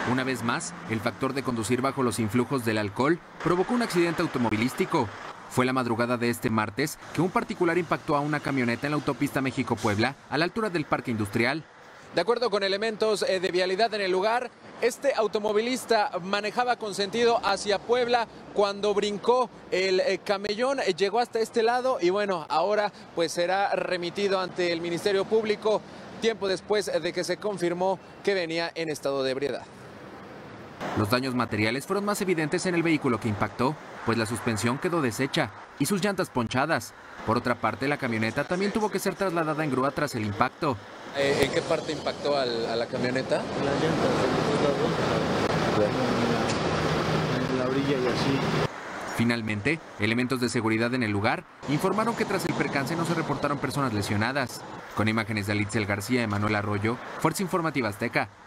Una vez más, el factor de conducir bajo los influjos del alcohol provocó un accidente automovilístico. Fue la madrugada de este martes que un particular impactó a una camioneta en la autopista México-Puebla, a la altura del Parque Industrial. De acuerdo con elementos de vialidad en el lugar, este automovilista manejaba con sentido hacia Puebla cuando brincó el camellón, llegó hasta este lado y bueno, ahora pues será remitido ante el Ministerio Público tiempo después de que se confirmó que venía en estado de ebriedad. Los daños materiales fueron más evidentes en el vehículo que impactó, pues la suspensión quedó deshecha y sus llantas ponchadas. Por otra parte, la camioneta también tuvo que ser trasladada en grúa tras el impacto. ¿En qué parte impactó a la camioneta? En las llantas de los lados, en la orilla y así. Finalmente, elementos de seguridad en el lugar informaron que tras el percance no se reportaron personas lesionadas. Con imágenes de Alitzel García y Manuel Arroyo, Fuerza Informativa Azteca.